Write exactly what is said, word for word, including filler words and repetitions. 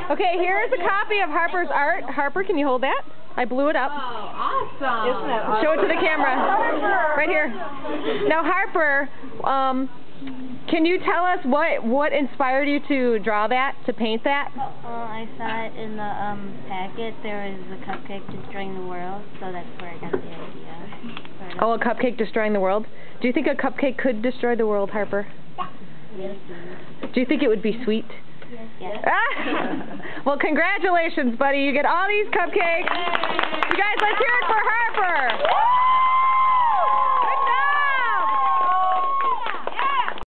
Okay, here's a copy of Harper's art. Harper, can you hold that? I blew it up. Oh, awesome. Isn't that awesome? Show it to the camera. Right here. Now, Harper, um, can you tell us what what inspired you to draw that, to paint that? Well, I saw it in the um, packet. There was a cupcake destroying the world, so that's where I got the idea. Oh, a cupcake destroying the world? Do you think a cupcake could destroy the world, Harper? Yes. Do you think it would be sweet? Yes. Ah! Well, congratulations, buddy. You get all these cupcakes. You guys, let's hear it.